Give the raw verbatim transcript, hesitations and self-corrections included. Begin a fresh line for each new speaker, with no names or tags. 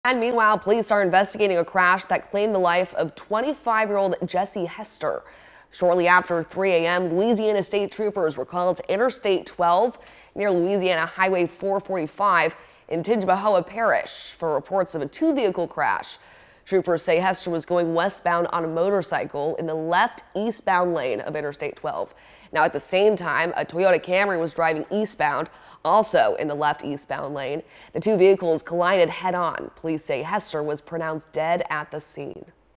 And meanwhile, police are investigating a crash that claimed the life of twenty-five-year-old Jesse Hester. Shortly after three A M, Louisiana state troopers were called to Interstate twelve near Louisiana Highway four forty-five in Tangipahoa Parish for reports of a two-vehicle crash. Troopers say Hester was going westbound on a motorcycle in the left eastbound lane of Interstate twelve. Now, at the same time, a Toyota Camry was driving eastbound, also in the left eastbound lane. The two vehicles collided head-on. Police say Hester was pronounced dead at the scene.